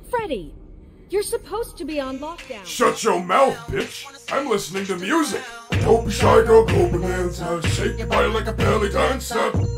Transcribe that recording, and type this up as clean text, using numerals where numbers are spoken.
Freddy, you're supposed to be on lockdown. Shut your mouth, bitch! I'm listening to music! Don't be shy, girl, go bonanza. Shake your body like a belly dancer.